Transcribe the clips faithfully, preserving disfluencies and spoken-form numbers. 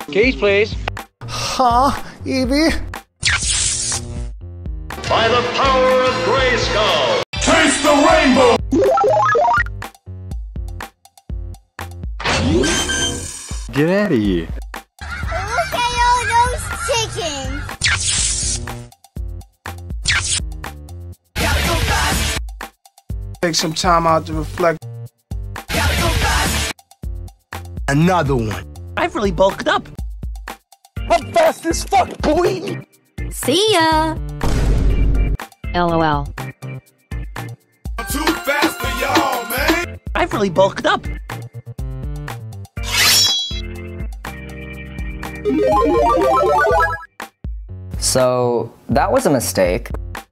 Keys, please. Huh, Evie? By the power of Grayskull! Taste the rainbow! Get out of here. Look at all those chickens! Take some time out to reflect. Another one. I've really bulked up. I'm fast as fuck, boy! See ya! LOL. I'm too fast for y'all, man! I've really bulked up. So, that was a mistake.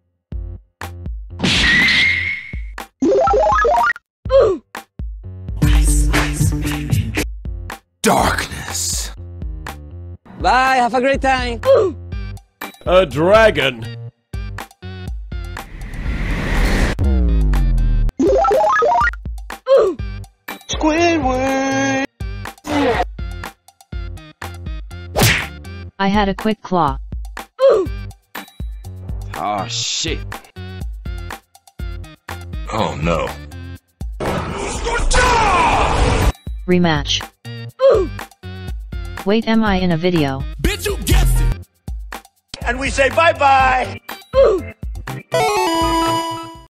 Darkness. Bye, have a great time. A dragon! Squidward. I had a quick claw. Oh, shit. Oh no. Rematch. Wait, am I in a video? Bitch, you guessed it! And we say bye-bye!